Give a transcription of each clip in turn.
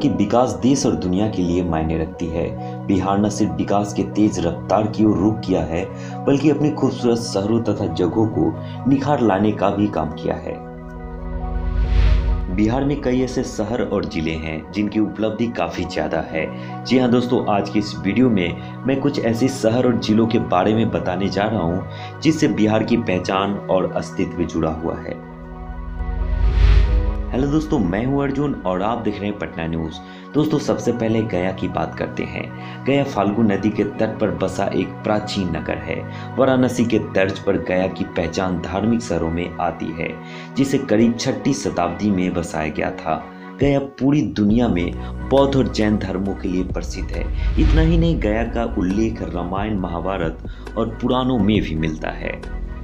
की विकास देश और दुनिया के लिए मायने रखती है। बिहार न सिर्फ विकास के तेज रफ्तार की ओर रुख किया है, बल्कि अपनी खूबसूरत शहरों तथा जगहों को निखार लाने का भी काम किया है। बिहार में कई ऐसे शहर और जिले हैं जिनकी उपलब्धि काफ़ी ज़्यादा है। जी हाँ दोस्तों, आज की इस वीडियो में मैं कुछ ऐसे शहर और जिलों के बारे में बताने जा रहा हूँ जिससे बिहार की पहचान और अस्तित्व जुड़ा हुआ है। हेलो दोस्तों, मैं हूं अर्जुन और आप देख रहे हैं पटना न्यूज़। दोस्तों, सबसे पहले गया की बात करते हैं। गया फाल्गु नदी के तट पर बसा एक प्राचीन नगर है। वाराणसी के तर्ज पर गया की पहचान धार्मिक शहरों में आती है, जिसे करीब 6वीं शताब्दी में बसाया गया था। गया पूरी दुनिया में बौद्ध और जैन धर्मों के लिए प्रसिद्ध है। इतना ही नहीं, गया का उल्लेख रामायण, महाभारत और पुराणों में भी मिलता है।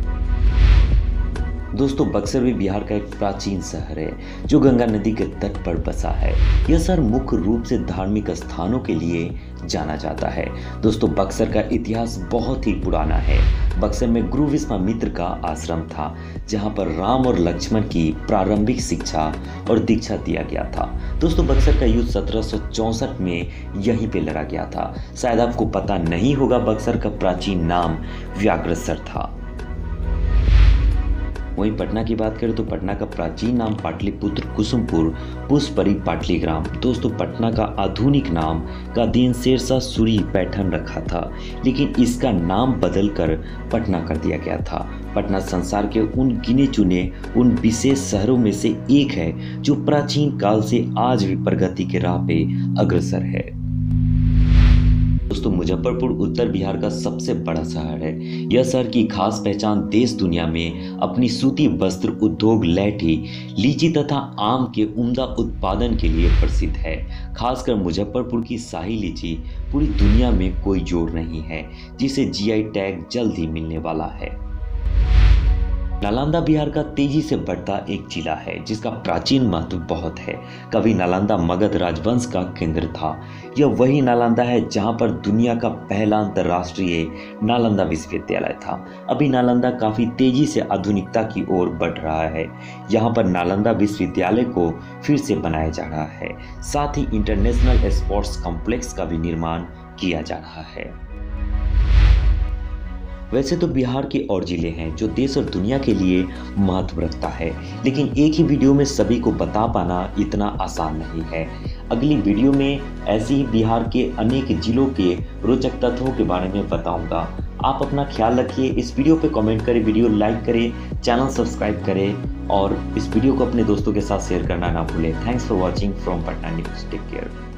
दोस्तों, बक्सर भी बिहार का एक प्राचीन शहर है जो गंगा नदी के तट पर बसा है। यह शहर मुख्य रूप से धार्मिक स्थानों के लिए जाना जाता है। दोस्तों, बक्सर का इतिहास बहुत ही पुराना है। बक्सर में गुरु विश्वामित्र का आश्रम था, जहां पर राम और लक्ष्मण की प्रारंभिक शिक्षा और दीक्षा दिया गया था। दोस्तों, बक्सर का युद्ध 1764 में यहीं पे लड़ा गया था। शायद आपको पता नहीं होगा, बक्सर का प्राचीन नाम व्याघ्रसर था। वहीं पटना की बात करें तो पटना का प्राचीन नाम पाटलिपुत्र, कुसुमपुर, पुष्परी, पाटलीग्राम। दोस्तों, पटना का आधुनिक नाम का दिन शेरशाह सूरी पैठन रखा था, लेकिन इसका नाम बदलकर पटना कर दिया गया था। पटना संसार के उन गिने चुने उन विशेष शहरों में से एक है जो प्राचीन काल से आज भी प्रगति के राह पे अग्रसर है। दोस्तों, मुजफ्फरपुर उत्तर बिहार का सबसे बड़ा शहर है। यह शहर की खास पहचान देश दुनिया में अपनी सूती वस्त्र उद्योग, लैठी, लीची तथा आम के उम्दा उत्पादन के लिए प्रसिद्ध है। खासकर मुजफ्फरपुर की शाही लीची पूरी दुनिया में कोई जोड़ नहीं है, जिसे जीआई टैग जल्द ही मिलने वाला है। नालंदा बिहार का तेजी से बढ़ता एक जिला है जिसका प्राचीन महत्व बहुत है। कभी नालंदा मगध राजवंश का केंद्र था। यह वही नालंदा है जहां पर दुनिया का पहला अंतर्राष्ट्रीय नालंदा विश्वविद्यालय था। अभी नालंदा काफ़ी तेजी से आधुनिकता की ओर बढ़ रहा है। यहाँ पर नालंदा विश्वविद्यालय को फिर से बनाया जा रहा है। साथ ही इंटरनेशनल स्पोर्ट्स कॉम्प्लेक्स का भी निर्माण किया जा रहा है। वैसे तो बिहार के और जिले हैं जो देश और दुनिया के लिए महत्व रखता है, लेकिन एक ही वीडियो में सभी को बता पाना इतना आसान नहीं है। अगली वीडियो में ऐसे ही बिहार के अनेक जिलों के रोचक तथ्यों के बारे में बताऊंगा। आप अपना ख्याल रखिए। इस वीडियो पे कमेंट करें, वीडियो लाइक करें, चैनल सब्सक्राइब करें और इस वीडियो को अपने दोस्तों के साथ शेयर करना ना भूलें। Thanks for watching from Patna news. Take care.